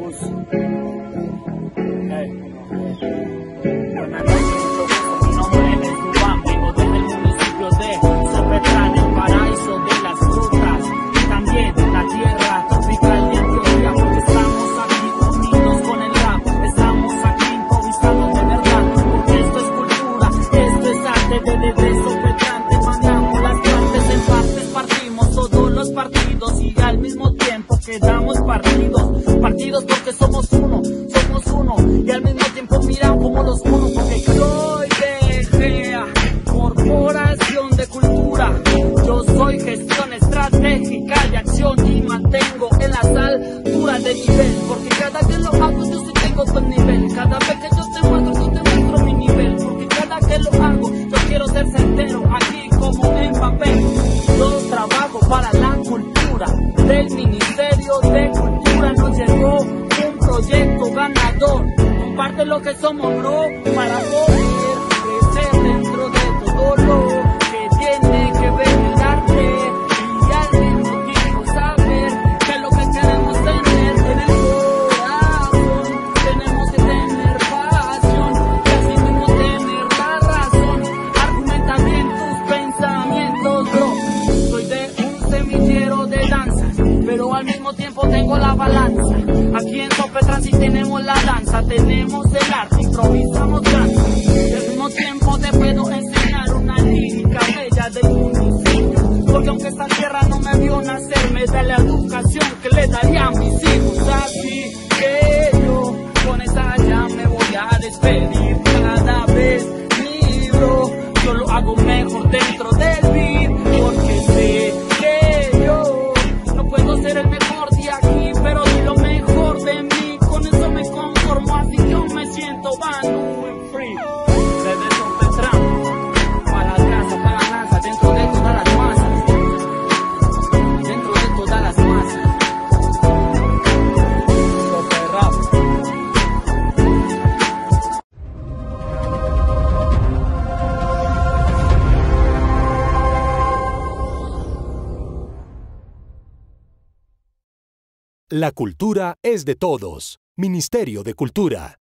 Buenas noches, mi nombre es Rubán, vengo desde el municipio de Sopetran, el paraíso de las frutas y también la tierra tropical de Antioquia, porque estamos aquí unidos con el rap, estamos aquí improvisando de verdad, porque esto es cultura, esto es arte, desde Sopetran te mandamos las partes, en partes partimos todos los partidos y al mismo tiempo quedamos partidos porque somos uno, y al mismo tiempo miran como los unos, porque soy de GEA, Corporación de Cultura, yo soy gestión estratégica de acción y mantengo en las alturas de nivel, porque cada que lo hago yo sí tengo tu nivel, cada vez que yo te muestro mi nivel, porque cada que lo hago yo quiero ser certero, aquí como en papel, yo trabajo para la cultura, del Ministerio de Cultura nos llegó un proyecto ganador, comparte lo que somos, bro, para poder crecer dentro de todo lo que tiene que ver el arte y al mismo tiempo saber que es lo que queremos tener en el corazón, tenemos que tener pasión y así mismo tener la razón, argumenta bien tus pensamientos, bro, soy de un semillero de danzas, pero al mismo tiempo tengo la balanza. Aquí en Sopetran sí tenemos la danza, tenemos el arte, improvisamos danza. Y al mismo tiempo te puedo enseñar una lírica bella del municipio, porque aunque esta tierra no me vio nacer, me da la educación que le daría a mis hijos. Así que yo con esa ya me voy a despedir cada vez, mi bro, yo lo hago mejor dentro del beat, porque sé que yo no puedo ser el mejor de aquí, pero di lo mejor de mí, con eso me conformo, así yo me siento Banu en free. Desde Sopetran, para la grasa, dentro de todas las masas, dentro de todas las masas. Super rap. La cultura es de todos. Ministerio de Cultura.